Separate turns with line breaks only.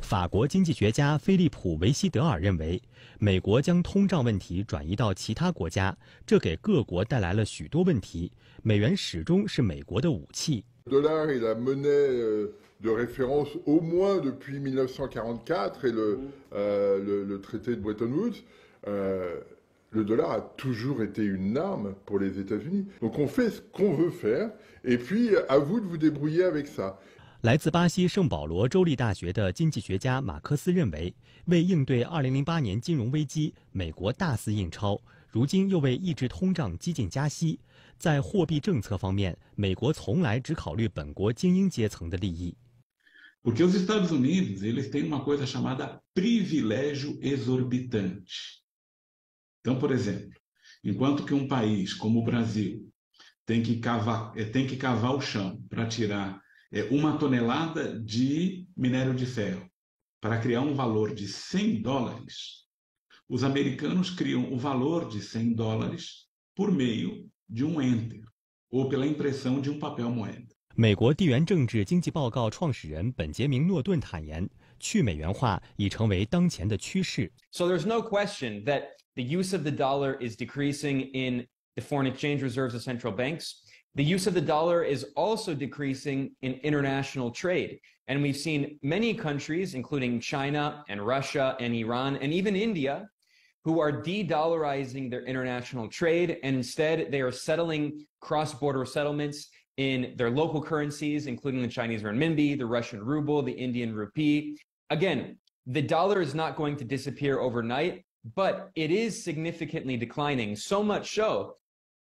法国经济学家菲利普·维希德尔认为，美国将通胀问题转移到其他国家，这给各国带来了许多问题。美元始终是美国的武器。
dollar est la monnaie de référence au moins depuis 1944 et le traité de Bretton Woods. Le dollar a toujours été une arme pour les États-Unis. Donc on fait ce qu'on veut faire, et puis à vous de vous débrouiller avec ça.
来自巴西圣保罗州立大学的经济学家马克思认为，为应对2008年金融危机，美国大肆印钞，如今又为抑制通胀激进加息。在货币政策方面，美国从来只考虑本国精英阶层的利益。
Porque os Estados Unidos, eles têm uma coisa chamada privilégio exorbitante. Então, por exemplo, enquanto que um país como o Brasil tem que cavar o chão para tirar uma tonelada de minério de ferro para criar um valor de $100, os americanos criam o valor de $100 por meio de enter, ou pela impressão de papel moeda.
美国地缘政治经济报告创始人本杰明·诺顿坦言，去美元化已成为当前的趋势。
So there's no question that the use of the dollar is decreasing in the foreign exchange reserves of central banks. The use of the dollar is also decreasing in international trade. And we've seen many countries, including China and Russia and Iran and even India, who are de-dollarizing their international trade, and instead they are settling cross-border settlements in their local currencies, including the Chinese renminbi, the Russian ruble, the Indian rupee. Again, the dollar is not going to disappear overnight, but it is significantly declining, so much so